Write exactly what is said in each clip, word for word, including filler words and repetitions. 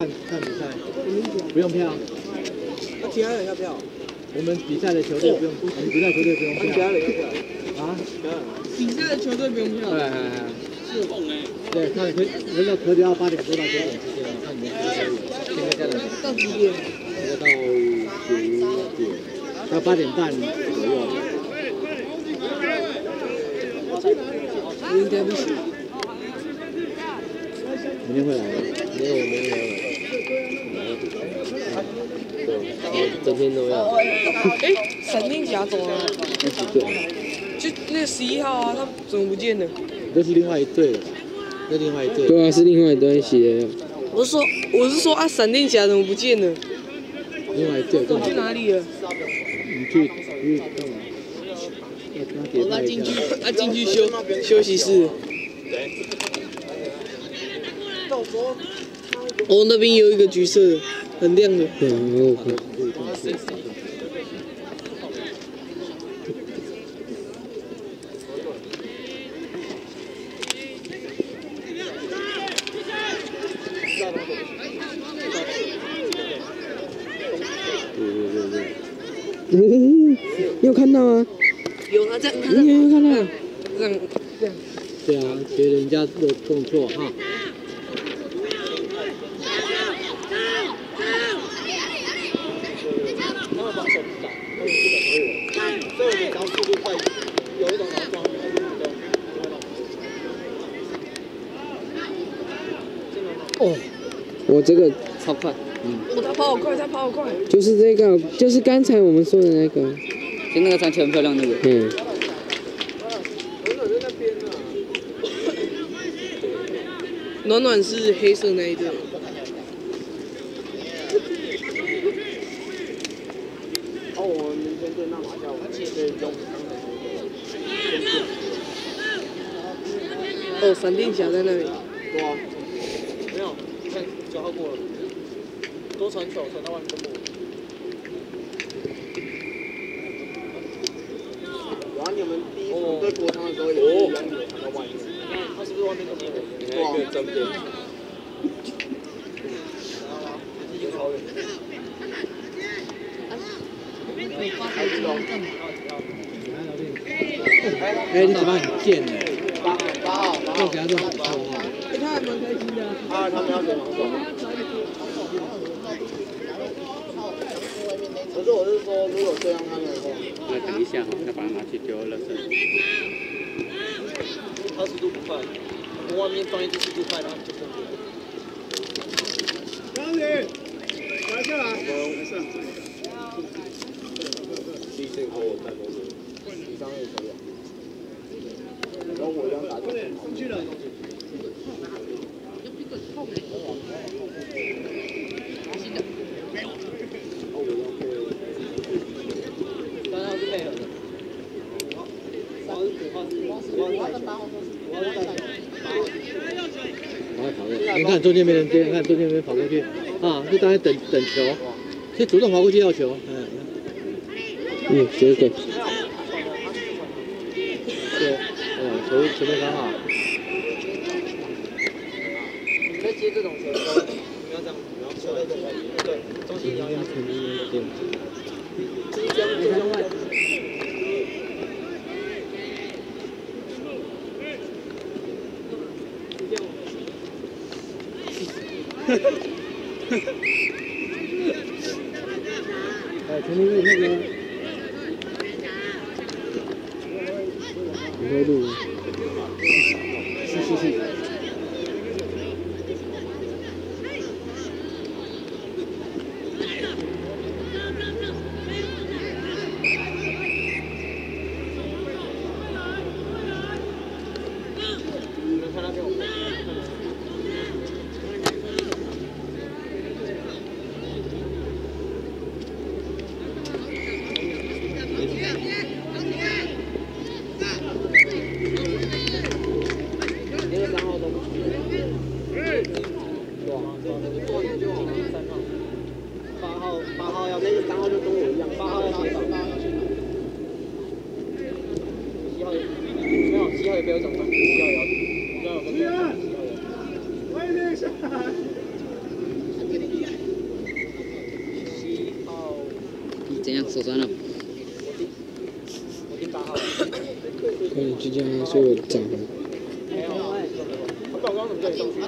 看看比赛，不用票。 那其他人要票？ 我们比赛的球队不用，我们比赛球队不用票。 其他人要票？ 啊？ 比赛的球队不用票。 对，是蹦哎。对，看可那个可以要八点多到九点之间，看你们可以。现在这样。 到几点？ 现在到九点，到八点半左右。 应该不行。 明天会来吗？ 没有，没有。对，整天都要。 哎，闪电侠走了。就那十一号啊，他怎么不见了？ 这是另外一队了，这另外一队。 对啊，是另外一队写的。 我是说，我是说啊，闪电侠怎么不见了？ 另外一队。 走去哪里了？ 你去去干嘛？ 我他进去，他进去休休息室。哦，那边有一个橘色的，很亮的。 对，很好看。嗯，有看到吗？ 有他在，他在，你有看到？ 这样这样。 对啊，学人家的动作哈。 哦，我这个超快， 嗯。哦，他跑好快，他跑好快。 就是这个，就是刚才我们说的那个， 就那个穿起来很漂亮那个。 嗯。 暖暖是黑色那一队。 哦，我们明天对那马校，我们对中。 哦，闪电侠在那里。 对啊。没有，你看九号过了，多传球，传到外面就过。然后你们第一场对国昌的时候也是一样有传到外面，他是不是外面都没有？对啊，真的。已经超远。还是懂。 哎，你怎么很贱呢？ 八号，八号， 做起来都很臭啊！ 哎，他还蛮开心的。 啊，他们要选防守。可是我是说，如果这样他们的话， 那等一下哈，再把它拿去丢垃圾。 二十度不快，我们外面放一只十度快，然后就过去。张宇，拿下来。没事。第一阵和我带过去，第三也可以。然后我刚打进去。出去了。三号是配合的。三号是五号是五号是八号是五号是带球。 赶快跑过去！你看中间没人接，你看中间没人跑过去，啊，就当然等等球，就主动跑过去要球，嗯。 嗯，这个。 对，哦，球球没刚好。 你在接这种球的时候，你要这样，然后球在这边，对，中心你要压住。就是这样，这样外。 哎，前面那个。 不会录。 是是是。 你们看那边我。 样？手酸了？ 我听八号。 快点去叫他说我长了。 没有。他刚刚怎么在上去？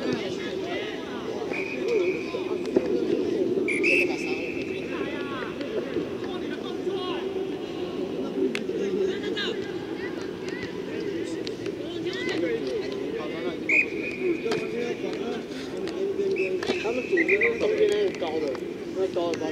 他们组织中间那个高的，那高的高。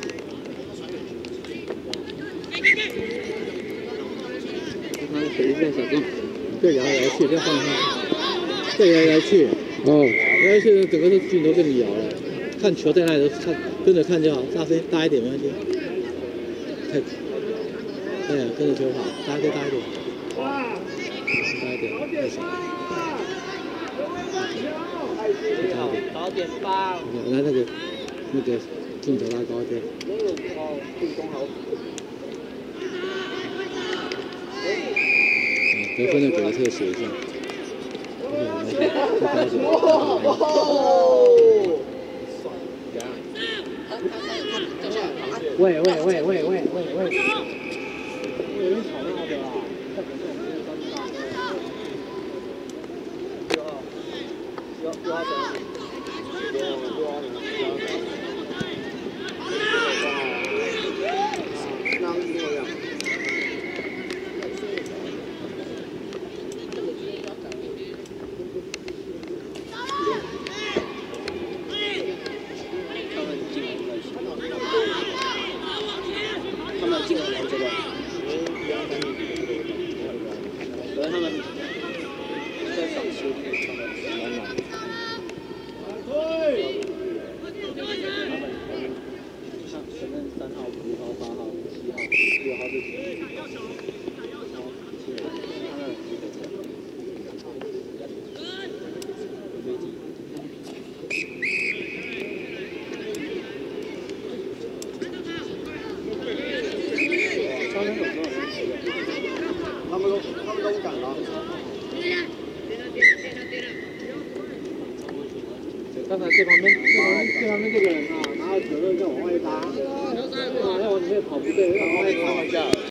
他手一下小洞， 再摇来摇去，再放开，再摇来摇去， 哦， 摇来摇去，整个都镜头跟你摇了。看球在那里都看，跟着看就好，大声大一点没关系。太，哎呀，跟着球跑，大一点大一点，大一点，太少。 早点发。 来那个那个镜头拉高一点。 没有哦，进攻好。 得分的给个特写一下。喂喂喂喂喂喂喂！有人吵闹的啦！六号，六六号怎？六六号零，六号零。那是这样。他们进了两这个，可是他们在赏球，他们满满。像前面三号、五号、八号、七号、六号这几个，他们他们都他们都不敢了。刚才这旁边这旁边这旁边这个人啊，拿着可乐在往外拉，然后你也跑不对，往外拉一下。